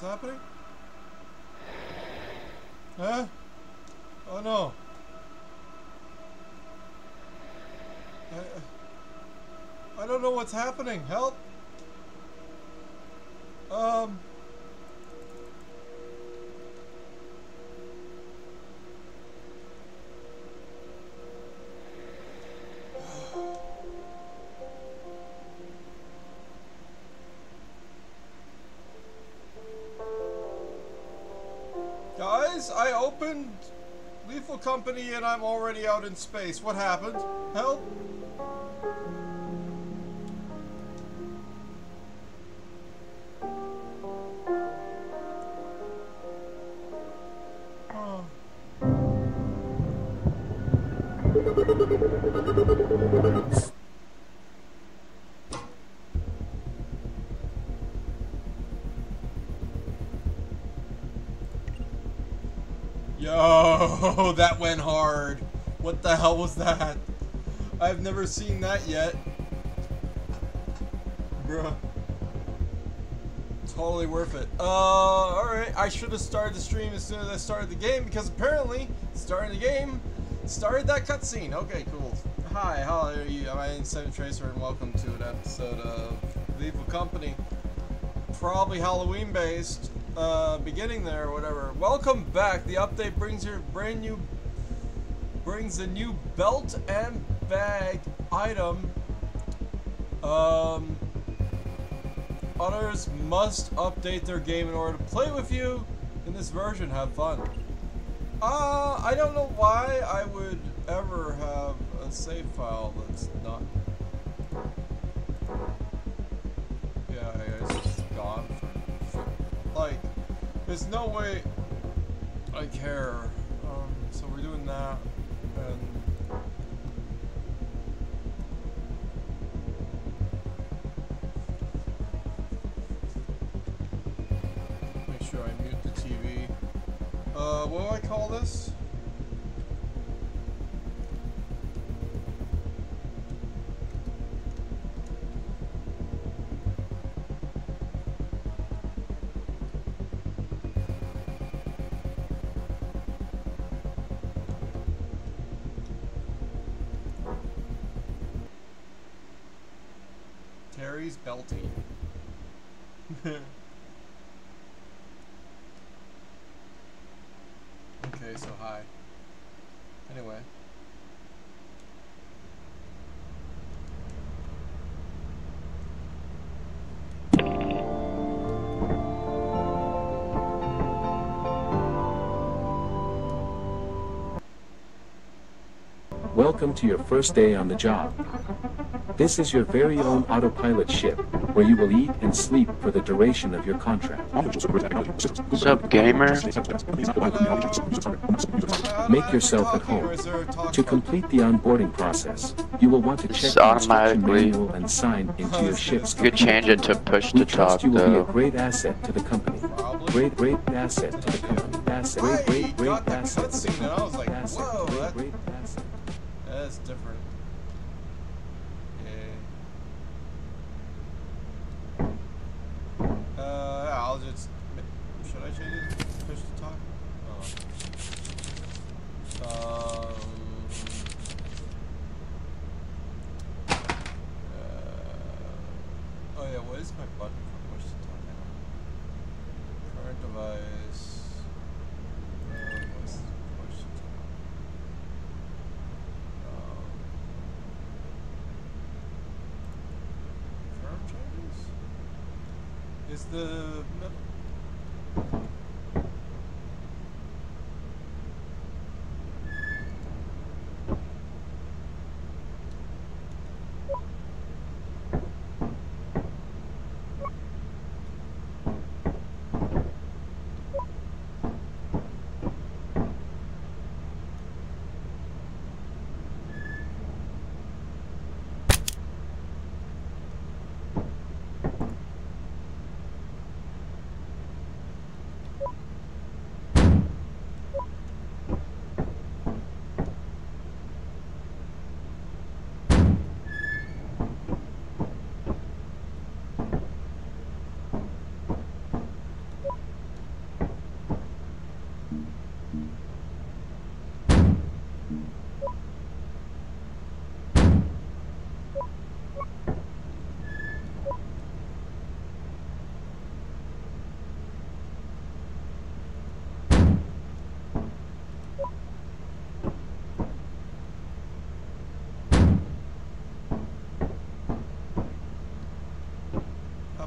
happening? Huh? Oh no. I don't know what's happening. Help. Guys, I opened Lethal Company and I'm already out in space. What happened? Help? Oh. Yo, that went hard. What the hell was that? I've never seen that yet. Bruh. Totally worth it. Alright. I should have started the stream as soon as I started the game because apparently starting the game started that cutscene. Okay, cool. Hi, how are you? My name's Seven Tracer and welcome to an episode of Lethal Company. Probably Halloween based. Beginning there or whatever. Welcome back. The update brings your brings a new belt and bag item. Others must update their game in order to play with you in this version. Have fun. I don't know why I would ever have a save file that's not. Yeah, I guess it's gone for like. There's no way I care. So we're doing that, and make sure I mute the TV. What do I call this? Terry's belty. Okay, so hi. Anyway. Welcome to your first day on the job. This is your very own autopilot ship, where you will eat and sleep for the duration of your contract. What's up, gamer? Make yourself at home. To complete the onboarding process, you will want to check It's the instruction automatically- manual and sign into your ship's You could change it to push to We talk, trust you will be a though. great asset to the company. Probably. Great asset to the company. Asset. Great got that asset to the cutscene and I was company. like, Asset. whoa, that- Great asset. That's different. I'll just. Should I change it? Push to talk? Oh yeah, what is my button for push to talk now? Current device. What's push to talk? Firm changes? Is the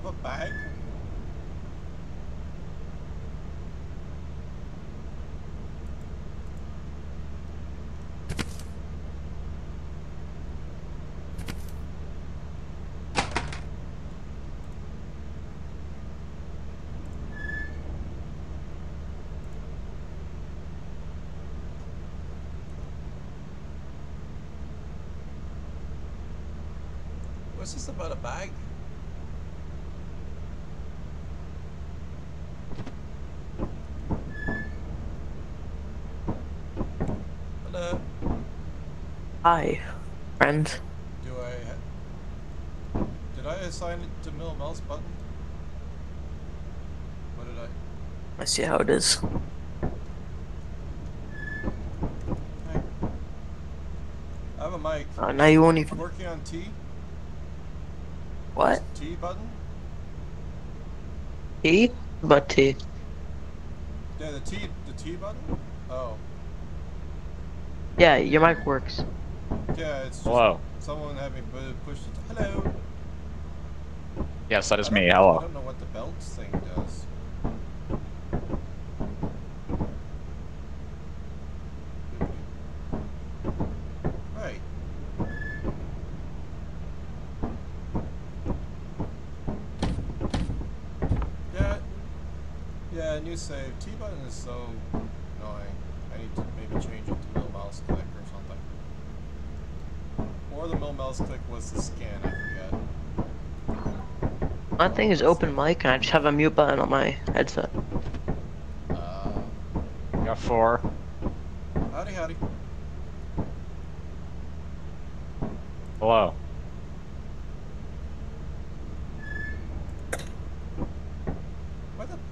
a bag? What's this about a bag? Hello. Hi, friend. Did I assign it to middle mouse button? What did I? I see how it is. Hey. I have a mic. Now you won't even. Working on T? What? T button? T? But T. Yeah, the T button? Oh. Yeah, your mic works. Yeah, it's just Hello. someone having pushed it. Hello. Yes, that is me. I Hello. don't know what the belts thing does. Right. Yeah, new save. T button is so annoying. I need to maybe change it to middle mouse click or something. Or the middle mouse click was the scan, I forget. My thing is open mic, and I just have a mute button on my headset. Got 4. Howdy, howdy. Hello. What the?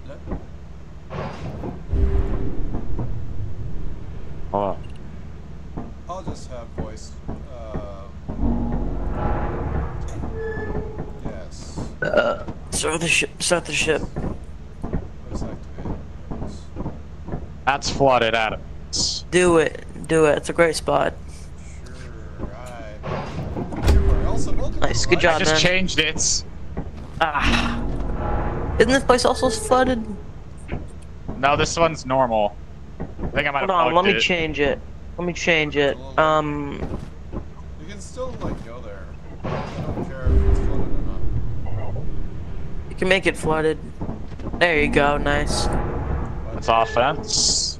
Hello. I'll just have voice. Yes. Start the ship. Start the ship. Voice activated. That's flooded, Adams. Do it. Do it. It's a great spot. Sure, right. Also, welcome Nice. to Good the job, I just man. changed it. Ah. Isn't this place also flooded? No, this one's normal. I think I might Hold have on. Let bugged me it. change it. Let me change it. You can still, like, go there. I don't care if it's flooded or not. You can make it flooded. There you go. Nice. It's offense.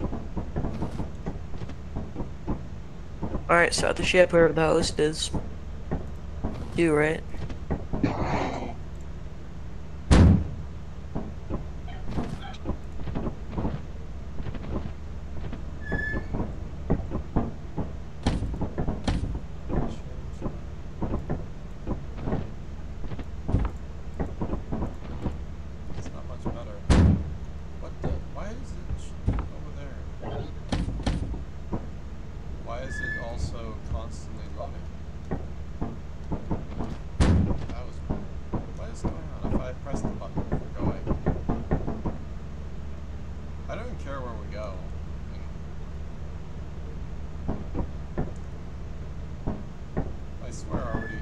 All right. Start the ship. Wherever the host is. You right? It's not much better. What the? Why is it over there? Why is it also constantly loading? That was weird. What is going on if I press the button for going? I don't even care where we go. I swear I already.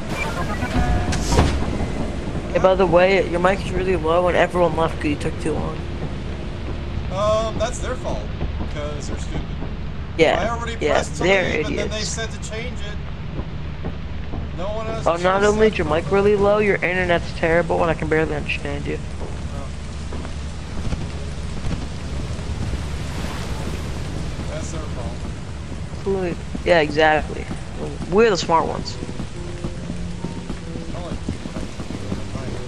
Hey, by the way, your mic is really low, and everyone left because you took too long. That's their fault because they're stupid. Yeah. I already Yeah. pressed to They're leave, and then they idiots. said to change it. No one else. Oh, not only is your mic really low, your internet's terrible, and I can barely understand you. That's their fault. Yeah, exactly. We're the smart ones. I'll let you do what I can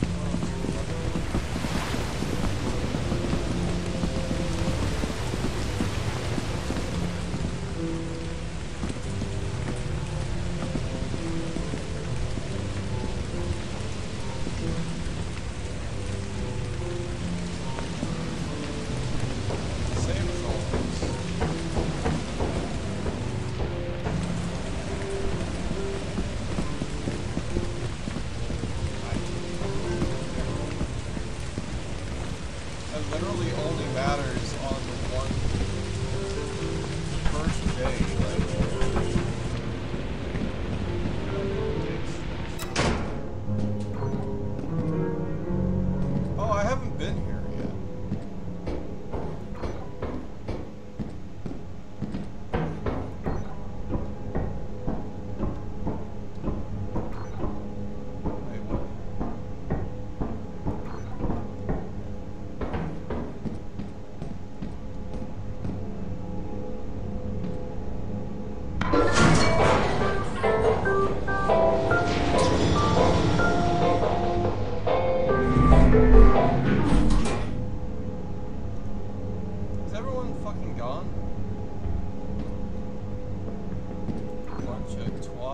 do. Same as always.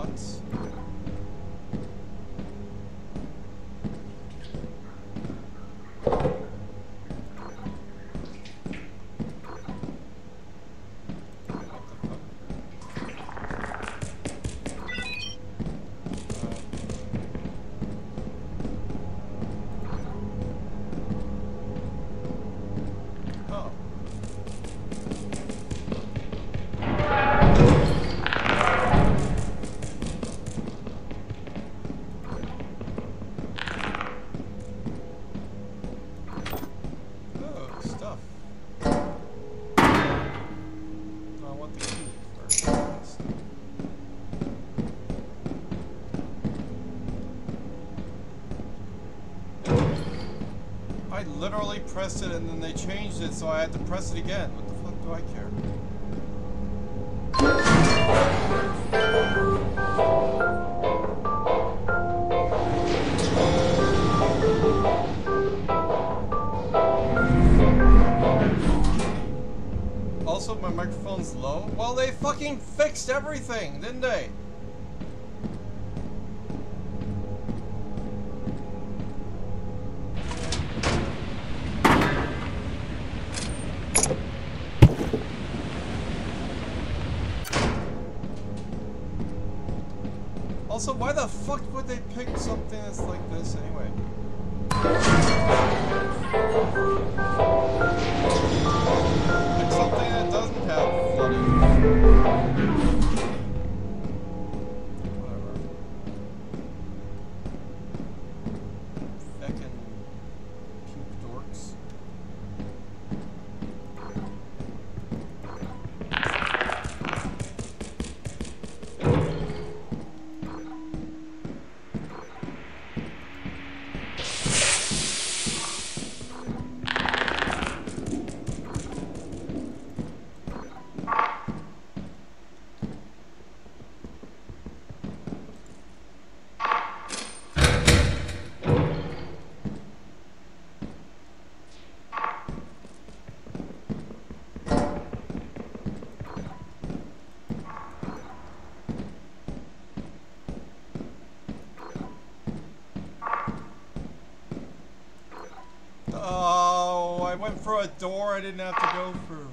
What? Oh. Oh, stuff. I want the key first. I literally pressed it and then they changed it, so I had to press it again. What the fuck do I care? Also, my microphone's low. Well, they fucking fixed everything, didn't they? Also, why the fuck would they pick something that's like this anyway? Pick something that doesn't have flooding. Whatever. Feckin' puke dorks. Oh, I went for a door I didn't have to go through.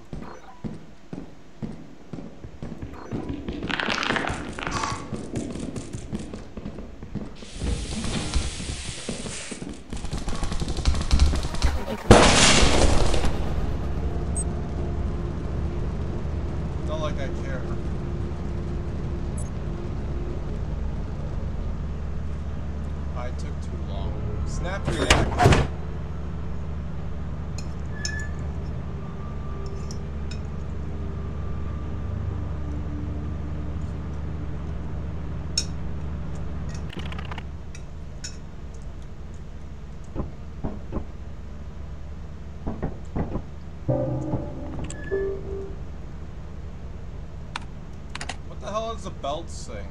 Not like I care. I took too long. Snap react. What the hell is the belts thing?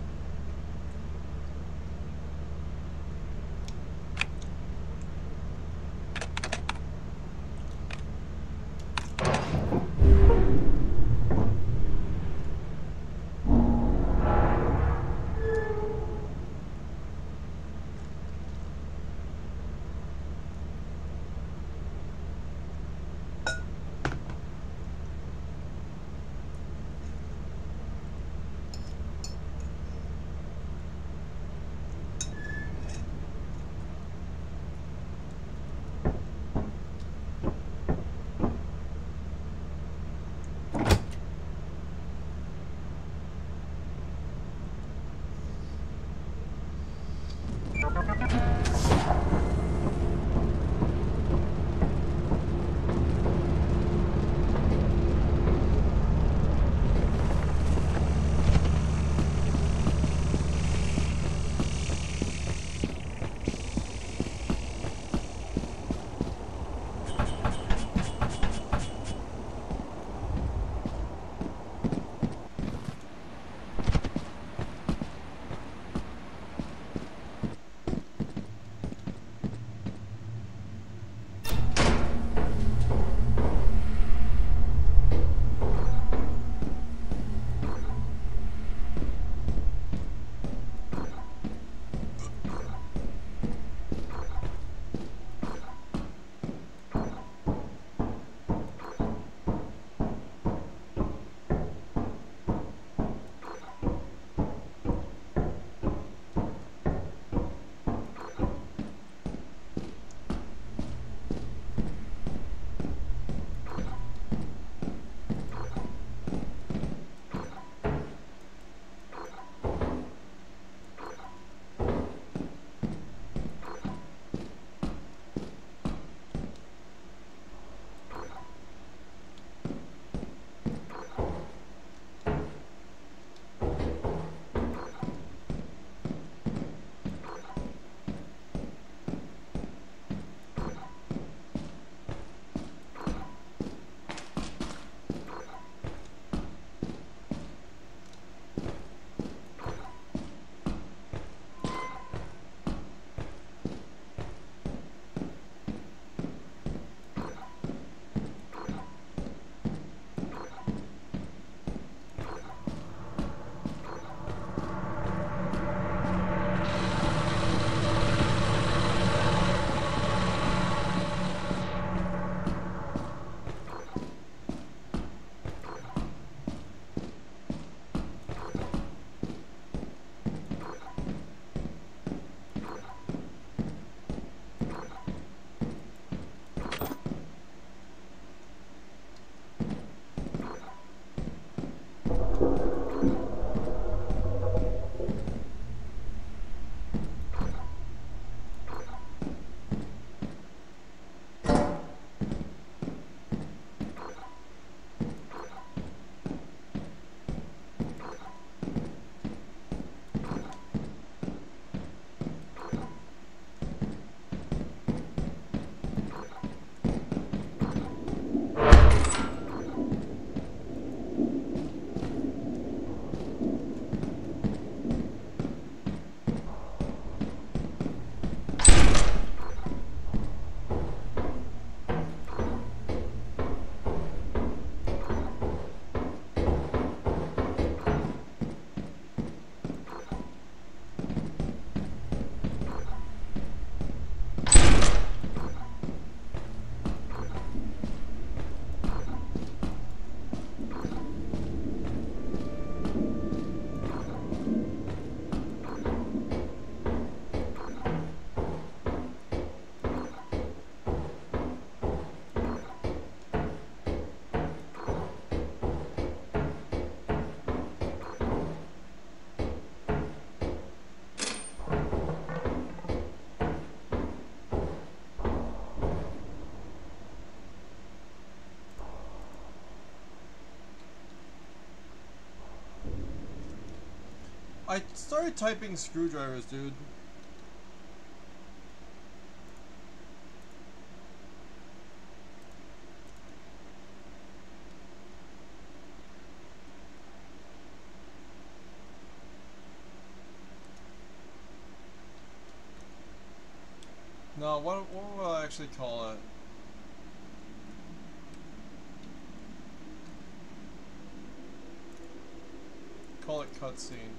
I started typing screwdrivers, dude. No, what will I actually call it? Call it cutscene.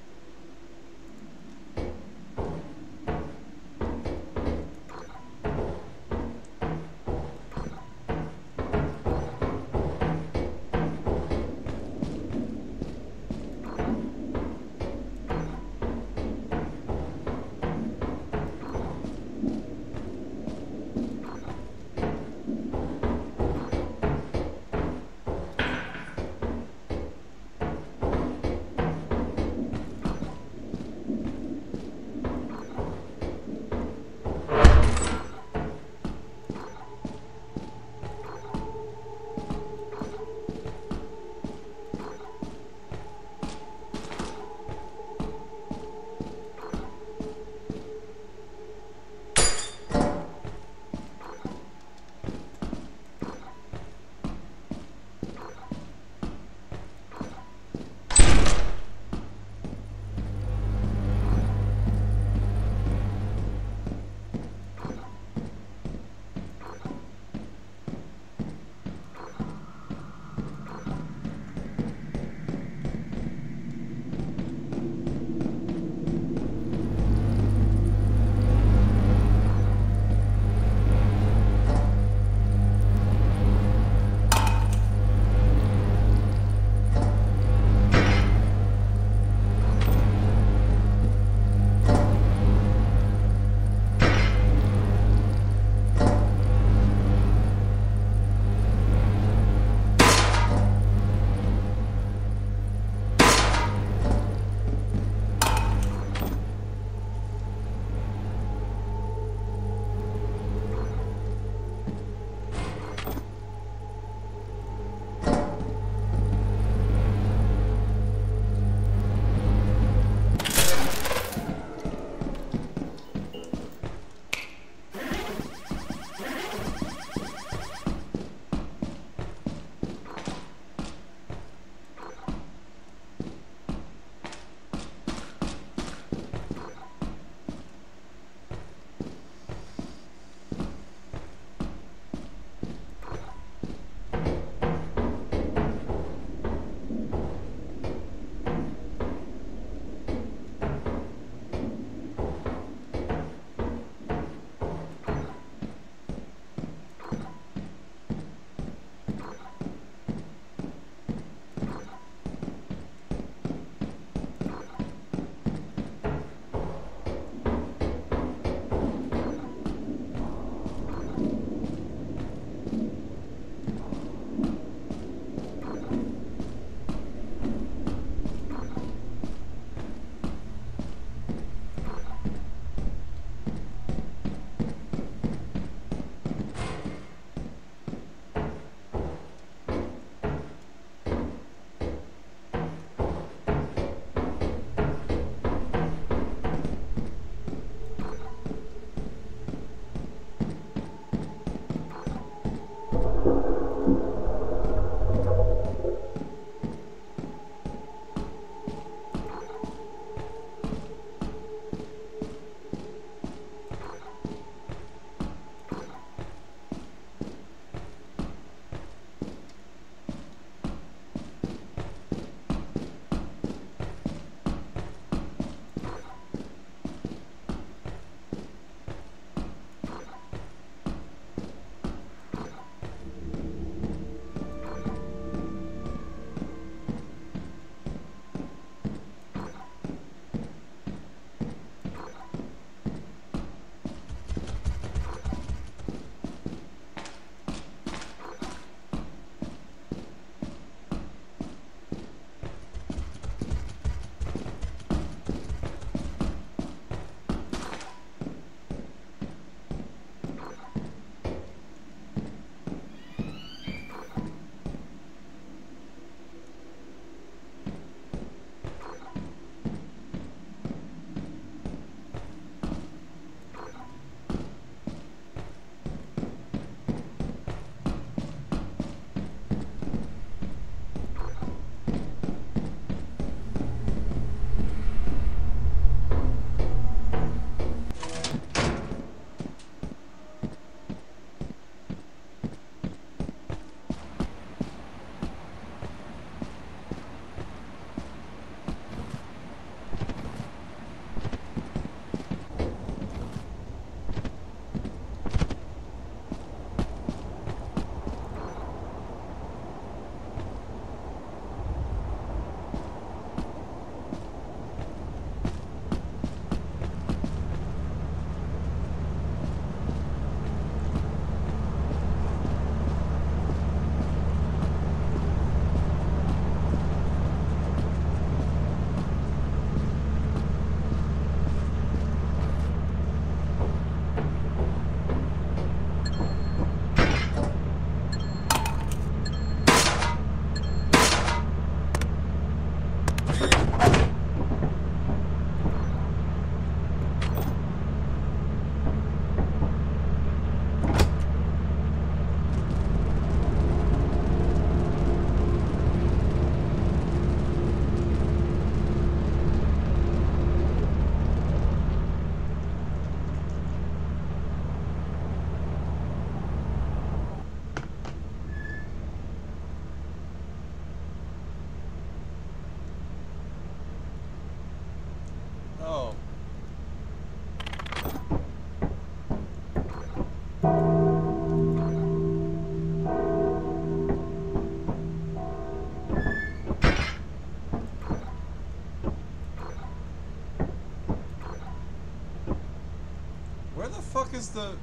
fuck is the...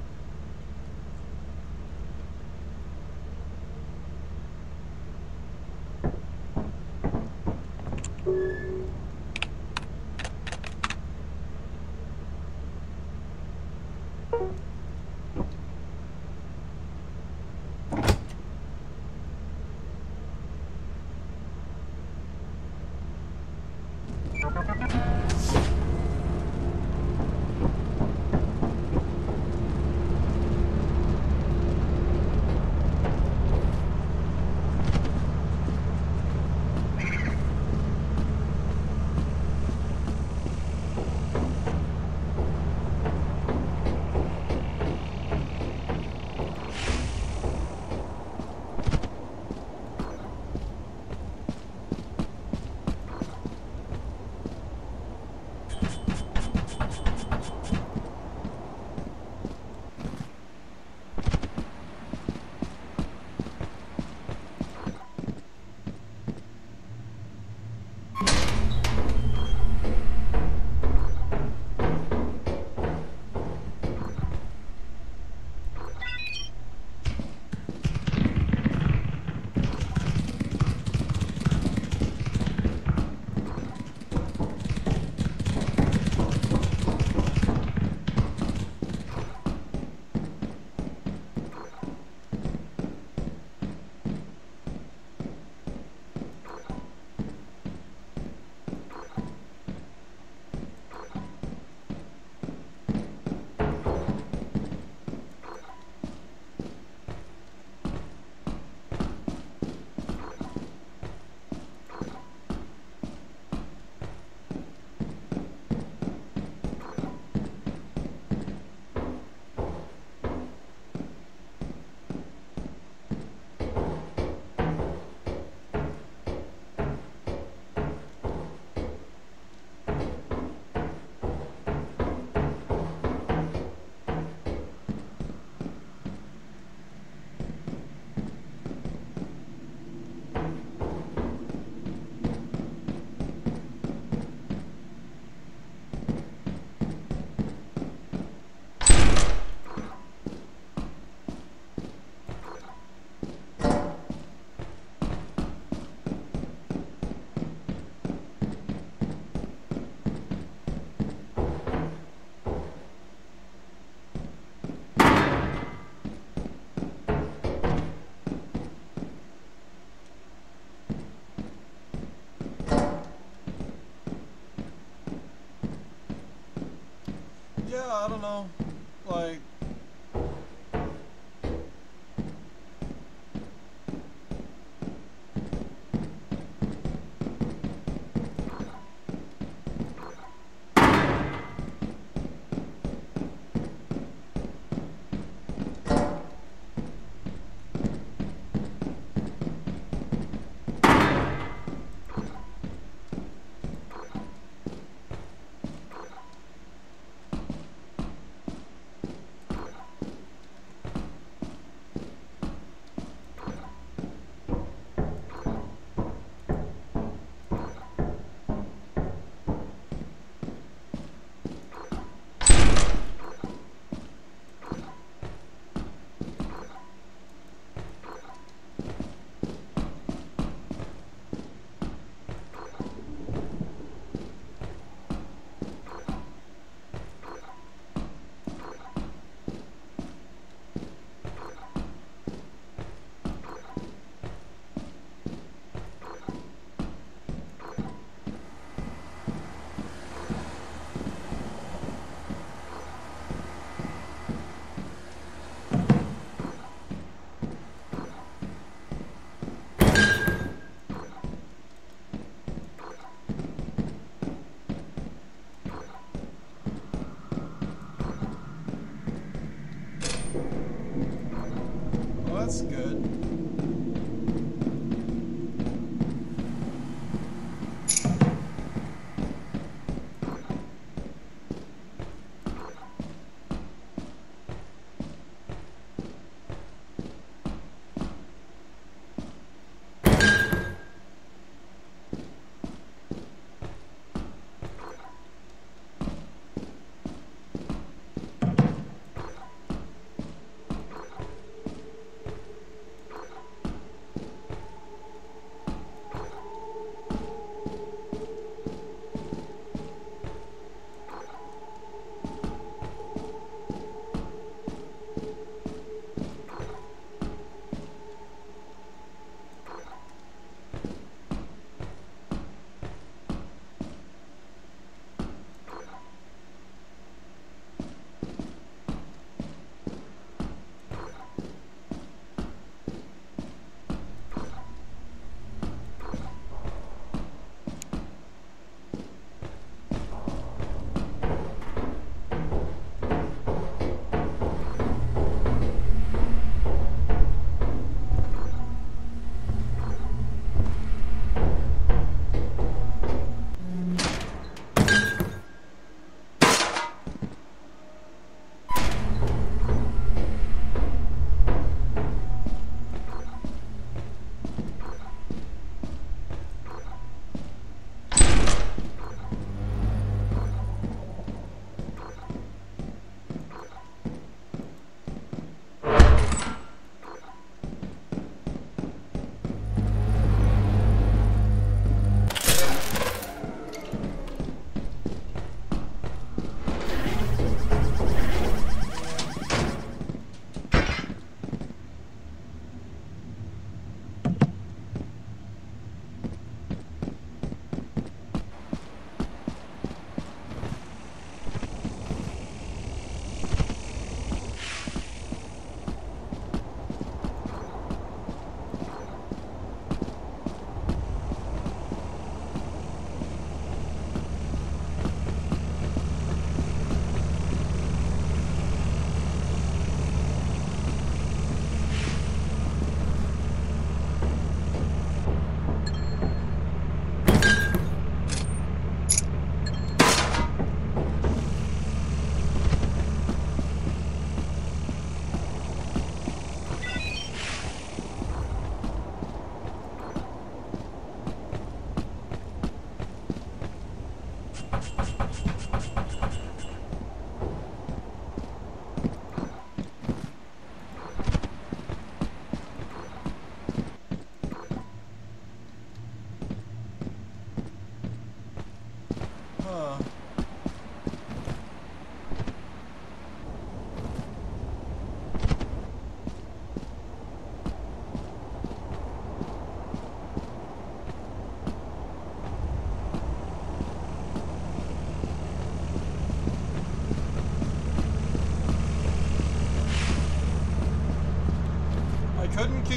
Yeah, I don't know. Like... Well, that's good.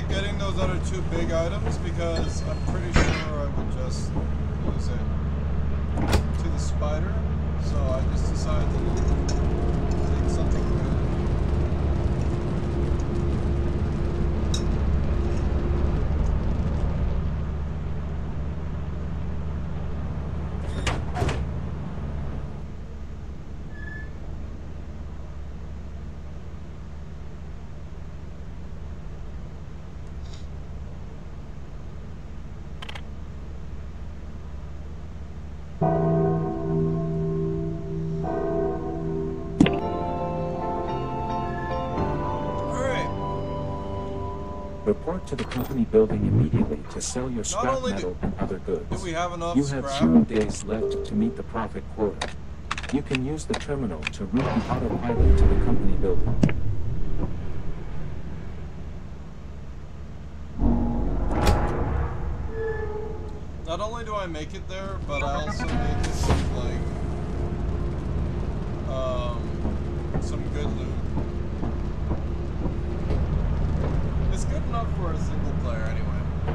keep getting those other two big items because I'm pretty sure I would just lose it to the spider. So I just decided to take something good. Report to the company building immediately to sell your scrap only metal and other goods. Do we have enough You have scrap? 0 days left to meet the profit quota. You can use the terminal to route the autopilot to the company building. Not only do I make it there, but I also make it seem like some good loot. It's good enough for a single player anyway.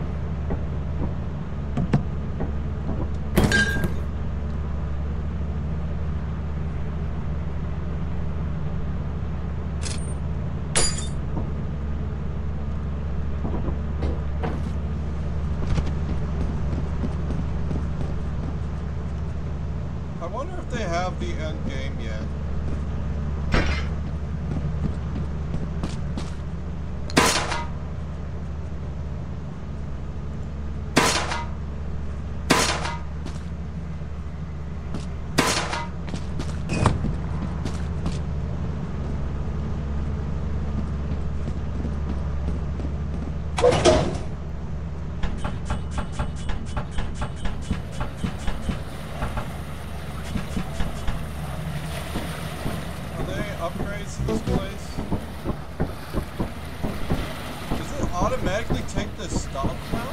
I wonder if they have the end game yet. Upgrades to this place? Does it automatically take the stuff now?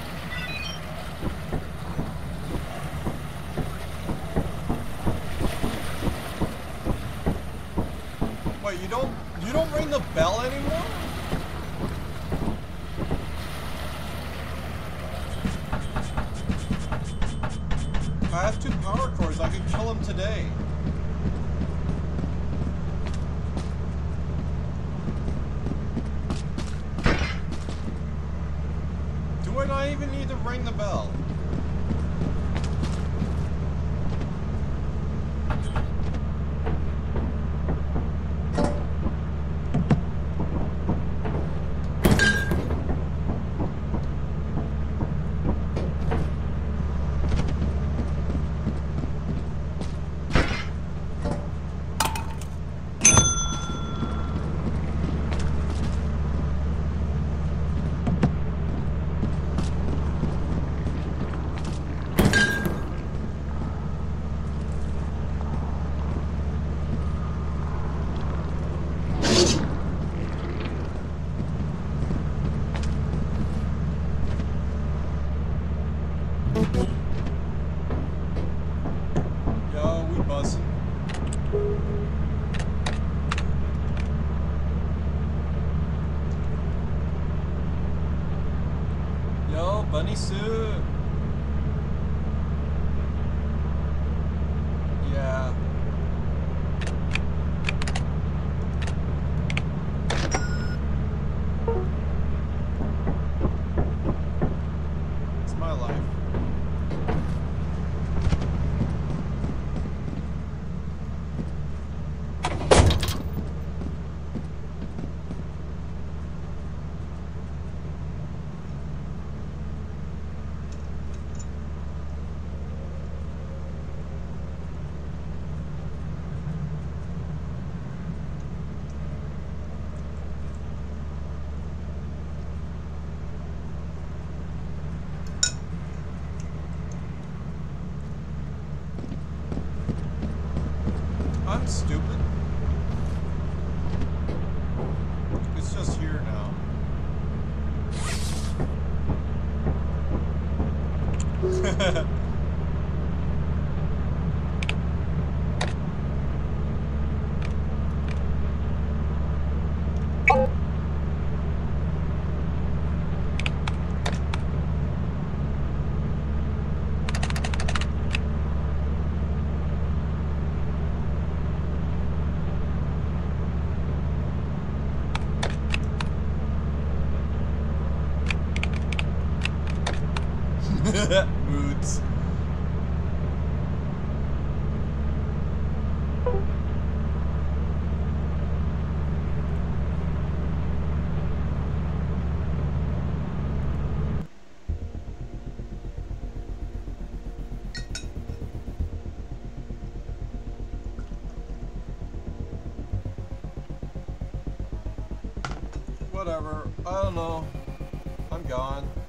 Wait, you don't ring the bell anymore? I have 2 power cores, I could kill him today. Do I not even need to ring the bell? Yo, we bussin'. Yo, bunny suit. Yeah. It's my life. I'm stupid. It's just here now. whatever. I don't know. I'm gone.